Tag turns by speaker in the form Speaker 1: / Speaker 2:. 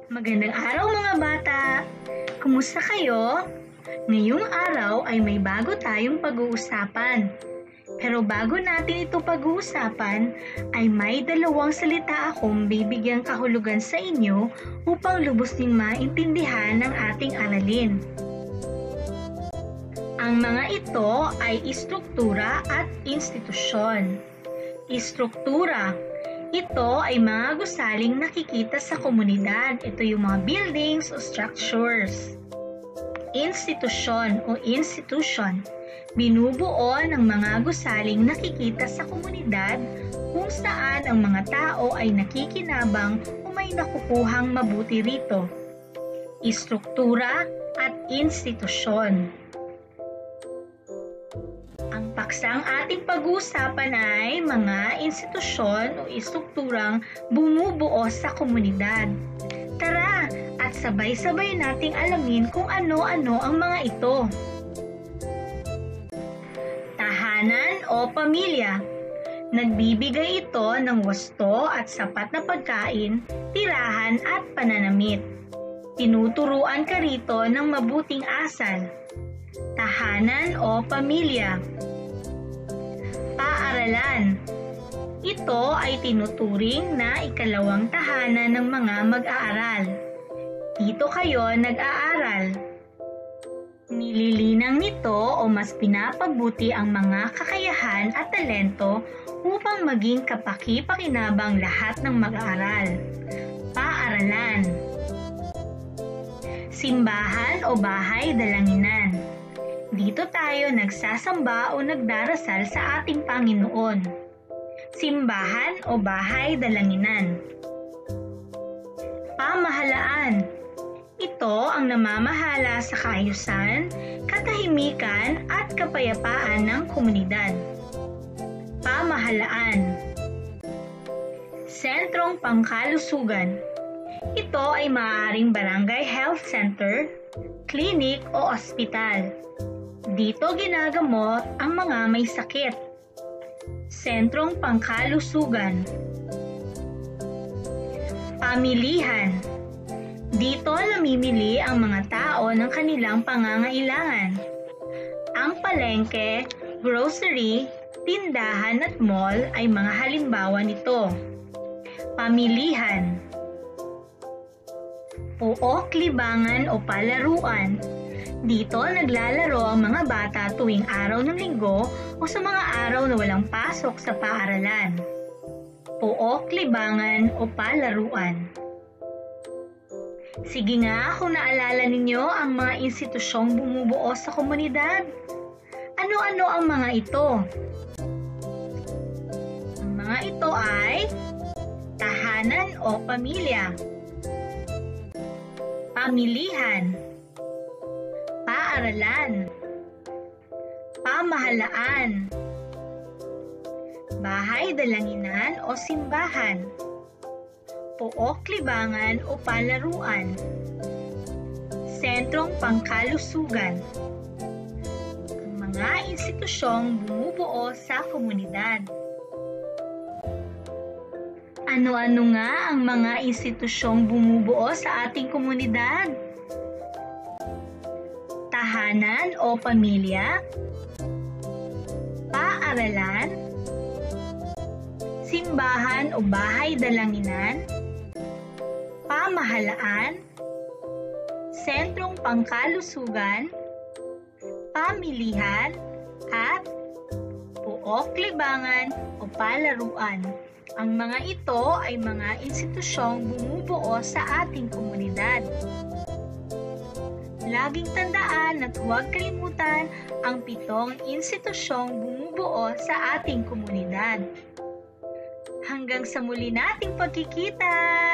Speaker 1: Magandang araw mga bata! Kumusta kayo? Ngayong araw ay may bago tayong pag-uusapan. Pero bago natin ito pag-uusapan, ay may dalawang salita akong bibigyang kahulugan sa inyo upang lubos ding maintindihan ng ating aralin. Ang mga ito ay istruktura at institusyon. Istruktura. Ito ay mga gusaling nakikita sa komunidad. Ito yung mga buildings o structures. Institusyon o institution. Binubuo ng mga gusaling nakikita sa komunidad kung saan ang mga tao ay nakikinabang o may nakukuhang mabuti rito. Istruktura at institusyon. Ang paksang ating pag-uusapan ay mga institusyon o istrukturang bumubuo sa komunidad. Tara at sabay-sabay nating alamin kung ano-ano ang mga ito. Tahanan o pamilya. Nagbibigay ito ng wasto at sapat na pagkain, tirahan at pananamit. Tinuturuan ka rito ng mabuting asal. Tahanan o pamilya. Paaralan. Ito ay tinuturing na ikalawang tahanan ng mga mag-aaral. Dito kayo nag-aaral. Nililinang nito o mas pinapabuti ang mga kakayahan at talento upang maging kapaki-pakinabang lahat ng mag-aaral. Paaralan. Simbahan o bahay dalanginan. Dito tayo nagsasamba o nagdarasal sa ating Panginoon. Simbahan o bahay dalanginan. Pamahalaan. Ito ang namamahala sa kaayusan, katahimikan at kapayapaan ng komunidad. Pamahalaan. Sentrong pangkalusugan. Ito ay maaaring barangay health center, klinik o ospital. Dito ginagamot ang mga may sakit. Sentrong pangkalusugan. Pamilihan. Dito namimili ang mga tao ng kanilang pangangailangan. Ang palengke, grocery, tindahan at mall ay mga halimbawa nito. Pamilihan. Pook, libangan o palaruan. Dito naglalaro ang mga bata tuwing araw ng linggo o sa mga araw na walang pasok sa paaralan. Pook, libangan o palaruan. Sige nga kung naalala ninyo ang mga institusyong bumubuo sa komunidad. Ano-ano ang mga ito? Ang mga ito ay tahanan o pamilya, pamilihan, paaralan, pamahalaan, bahay dalanginan o simbahan, pook, libangan o palaruan, sentrong pangkalusugan. Ang mga institusyong bumubuo sa komunidad. Ano-ano nga ang mga institusyong bumubuo sa ating komunidad? Tahanan o pamilya, paaralan, simbahan o bahay dalanginan, pamahalaan, sentrong pangkalusugan, pamilihan, at pook, libangan o palaruan. Ang mga ito ay mga institusyong bumubuo sa ating komunidad. Laging tandaan at huwag kalimutan ang 7 institusyong bumubuo sa ating komunidad. Hanggang sa muli nating pagkikita!